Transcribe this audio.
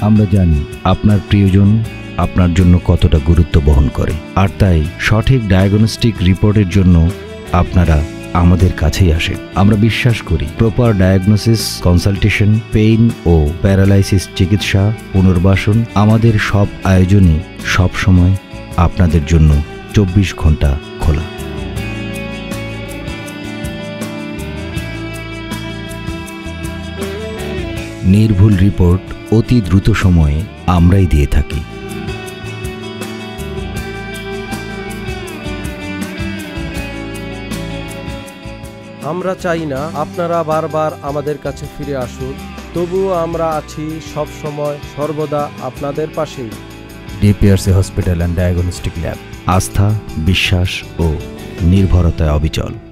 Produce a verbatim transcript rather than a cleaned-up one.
আমরা জানি আপনার প্রিয়জন আপনার জন্য কতটা গুরুত্ব বহন করে, আর তাই সঠিক ডায়াগনস্টিক রিপোর্টের জন্য আপনারা আমাদের কাছেই আসেন। আমরা বিশ্বাস করি প্রপার ডায়াগনোসিস, কনসালটেশন, পেইন ও প্যারালাইসিস চিকিৎসা, পুনর্বাসন, আমাদের সব আয়োজনই সবসময় আপনাদের জন্য চব্বিশ ঘন্টা খোলা। নির্ভুল রিপোর্ট অতি দ্রুত সময়ে আমরাই দিয়ে থাকি। আমরা চাই না আপনারা বারবার আমাদের কাছে ফিরে আসুন, তবুও আমরা আছি সব সময় সর্বদা আপনাদের পাশেই। DPRC hospital and diagnostic lab, আস্থা, বিশ্বাস ও নির্ভরতায় অবিচল।